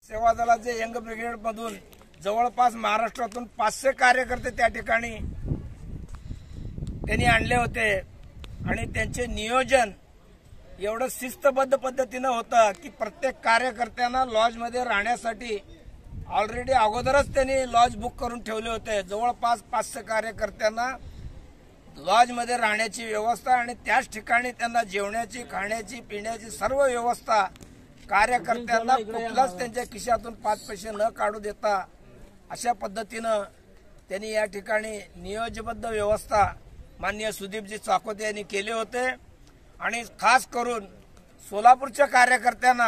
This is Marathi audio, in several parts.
सेवा दलाचे यंग ब्रिगेड मधून जवळपास महाराष्ट्रातून 500 कार्यकर्ते त्या ठिकाणी त्यांनी आणले होते आणि त्यांचे नियोजन एवढं शिस्तबद्ध पद्धतीने होतं की प्रत्येक कार्यकर्त्यांना लॉजमध्ये राहण्यासाठी ऑलरेडी अगोदरच त्यांनी लॉज बुक करून ठेवले होते। जवळपास 500 कार्यकर्त्यांना लॉजमध्ये राहण्याची व्यवस्था आणि त्याच ठिकाणी त्यांना जेवण्याची, खाण्याची, पिण्याची सर्व व्यवस्था कार्यकर्त्यांना कुठलाच त्यांच्या खिशातून 5 पैसे न काढू देता अशा पद्धतीनं त्यांनी या ठिकाणी नियोजबद्ध व्यवस्था माननीय सुदीपजी चाकोते यांनी केले होते। आणि खास करून सोलापूरच्या कार्यकर्त्यांना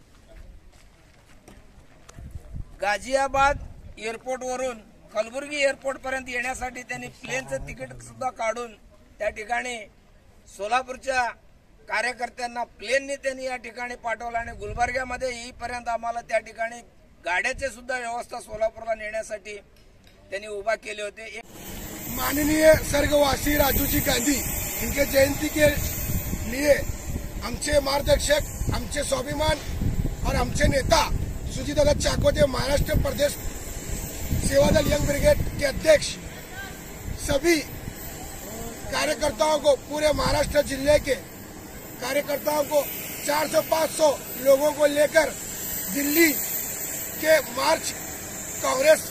गाझियाबाद एअरपोर्ट वरून कलबुर्गी एअरपोर्ट पर्यंत येण्यासाठी त्यांनी प्लेनचं तिकीट सुद्धा काढून त्या ठिकाणी सोलापूरच्या कार्यकर्त्यांना प्लेनने त्यांनी या ठिकाणी पाठवलं आणि गुलबर्ग्यामध्ये येईपर्यंत आम्हाला त्या ठिकाणी गाड्याचे सुद्धा व्यवस्था सोलापूरला नेण्यासाठी त्यांनी उभा केले होते। माननीय स्वर्गवासी राजूजी गांधी इनके जयंती के लिए आमचे मार्गदर्शक, आमचे स्वाभिमान और आमचे नेता सुजीतदादा चाकोते महाराष्ट्र प्रदेश सेवादल यंग ब्रिगेड के अध्यक्ष सभी कार्यकर्ताओं को, पूरे महाराष्ट्र जिले के कार्यकर्ताओं को 400-500 लोगों को लेकर दिल्ली के march Congress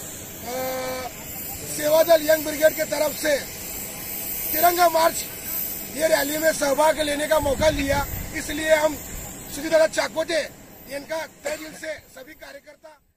Sevadal young brigade के तरफ से तिरंगा मार्च ये रैली में सहभाग लेने का मौका लिया। इसलिए हम सुजीतदादा चाकोते इनका तहे दिल से सभी कार्यकर्ता